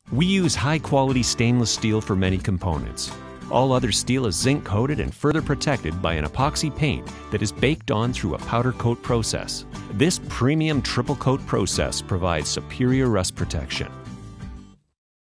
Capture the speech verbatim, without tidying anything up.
We use high-quality stainless steel for many components. All other steel is zinc-coated and further protected by an epoxy paint that is baked on through a powder coat process. This premium triple coat process provides superior rust protection.